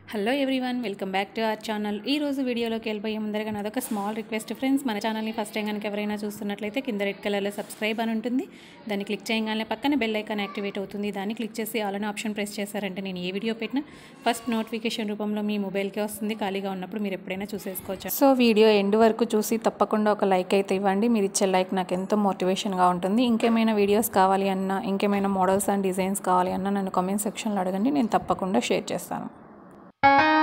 Hello everyone, welcome back to our channel. ఈ రోజు వీడియోలోకి వెళ్ళిపోయే ముందరగా నాదొక స్మాల్ రిక్వెస్ట్ ఫ్రెండ్స్. మన ఛానల్ని ఫస్ట్ టైం కనుక ఎవరైనా చూస్తున్నట్లయితే కింద రెడ్ కలర్లో సబ్స్క్రైబ్ అని ఉంటుంది. దాన్ని క్లిక్ చేయగానే పక్కన బెల్ ఐకాన్ యాక్టివేట్ అవుతుంది. దాన్ని క్లిక్ చేసి ఆల్ అనే ఆప్షన్ ప్రెస్ చేశారంటే నేను ఏ వీడియో పెట్టినా ఫస్ట్ నోటిఫికేషన్ రూపంలో మీ మొబైల్కే వస్తుంది. ఖాళీగా ఉన్నప్పుడు మీరు ఎప్పుడైనా చూసేసుకోవచ్చు. సో వీడియో ఎండ్ వరకు చూసి తప్పకుండా ఒక లైక్ అయితే ఇవ్వండి. మీరు ఇచ్చే లైక్ నాకు ఎంతో మోటివేషన్గా ఉంటుంది. ఇంకేమైనా వీడియోస్ కావాలి అన్నా, ఇంకేమైనా మోడల్స్ అండ్ డిజైన్స్ కావాలి అన్నా నన్ను కామెంట్ సెక్షన్లో అడగండి. నేను తప్పకుండా షేర్ చేస్తాను.